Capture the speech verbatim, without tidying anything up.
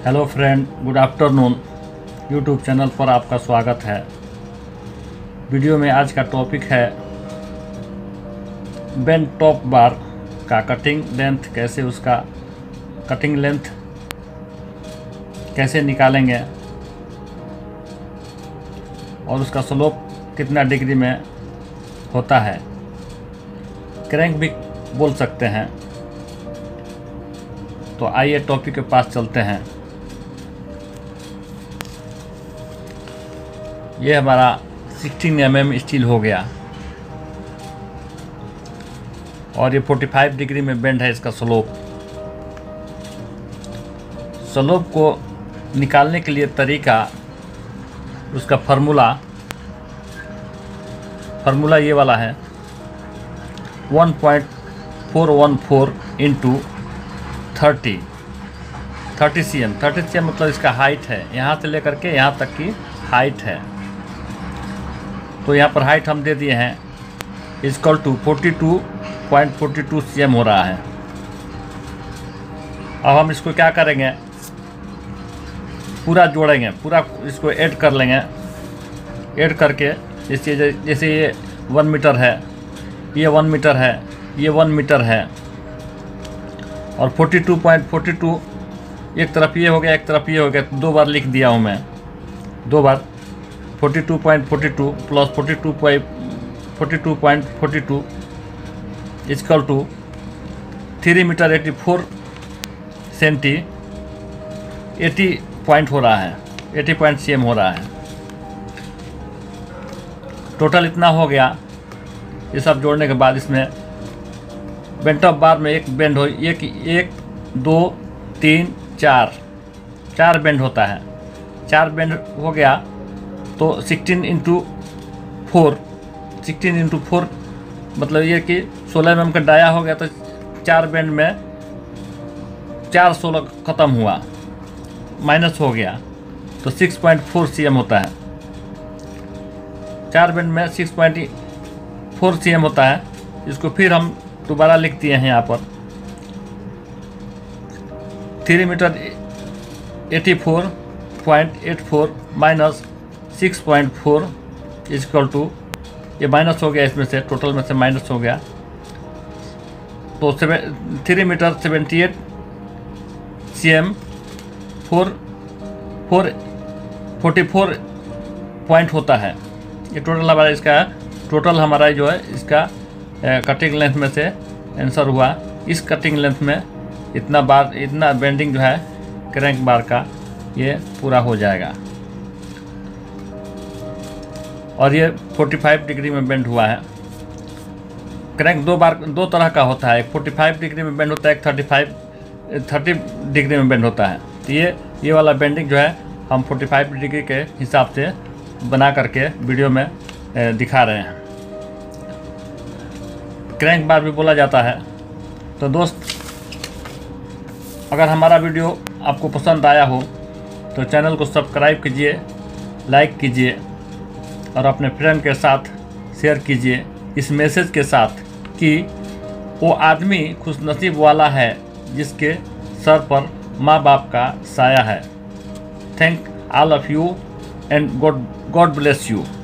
Hello friend, good afternoon. YouTube channel पर आपका स्वागत है। वीडियो में आज का टॉपिक है बेंट टॉप बार का कटिंग लेंथ, कैसे उसका कटिंग लेंथ कैसे निकालेंगे और उसका स्लोप कितना डिग्री में होता है, क्रैंक भी बोल सकते हैं। तो आइए टॉपिक के पास चलते हैं। ये हमारा सोलह एम एम स्टील हो गया और ये पैंतालीस डिग्री में बेंड है। इसका स्लोप स्लोप को निकालने के लिए तरीका, उसका फार्मूला फार्मूला ये वाला है, one point four one four into thirty thirty C M thirty C M मतलब इसका हाइट है, यहाँ से लेकर के यहाँ तक की हाइट है। तो यहाँ पर हाइट हम दे दिए हैं equal to forty two point forty two C M हो रहा है। अब हम इसको क्या करेंगे, पूरा जोड़ेंगे, पूरा इसको ऐड कर लेंगे। ऐड करके जैसे जैसे ये वन मीटर है, ये वन मीटर है, ये वन मीटर है और forty two point forty two एक तरफ ये हो गया, एक तरफ ये हो गया। दो बार लिख दिया हूँ मैं, दो बार forty two point forty two plus forty two point forty two point forty two equal to three metre eighty four centi eighty point हो रहा है, एटी पॉइंट सी एम हो रहा है। टोटल इतना हो गया। ये सब जोड़ने के बाद इसमें बेंट ऑफ बार में एक बेंड हो, एक एक दो तीन चार चार बेंड होता है। चार बेंड हो गया तो sixteen into four sixteen into four मतलब ये कि सोलह एम एम का डाया हो गया। तो चार बेंड में चार सोलह ख़त्म हुआ, माइनस हो गया तो six point four C M होता है। चार बेंड में six point four C M होता है। इसको फिर हम दोबारा लिख दिए हैं यहाँ पर, three metre eighty four point eight four minus six point four equal to, ये माइनस हो गया, इसमें से टोटल में से माइनस हो गया। तो seven three metre seventy eight C M four four forty four point होता है। ये टोटल हमारा इसका टोटल हमारा जो है इसका कटिंग लेंथ में से आंसर हुआ। इस कटिंग लेंथ में इतना बार इतना बेंडिंग जो है क्रैंक बार का ये पूरा हो जाएगा। और ये पैंतालीस डिग्री में बेंड हुआ है। क्रैंक दो बार दो तरह का होता है, एक पैंतालीस डिग्री में बेंड होता है, एक पैंतीस तीस डिग्री में बेंड होता है। तो ये ये वाला बेंडिंग जो है हम पैंतालीस डिग्री के हिसाब से बना करके वीडियो में दिखा रहे हैं। क्रैंक बार भी बोला जाता है। तो दोस्त, अगर हमारा वीडियो आपको पसंद आया हो तो चैनल को सब्सक्राइब कीजिए, लाइक कीजिए और अपने फ्रेंड के साथ शेयर कीजिए इस मैसेज के साथ कि वो आदमी खुशनसीब वाला है जिसके सर पर माँ बाप का साया है। Thank all of you and God God bless you.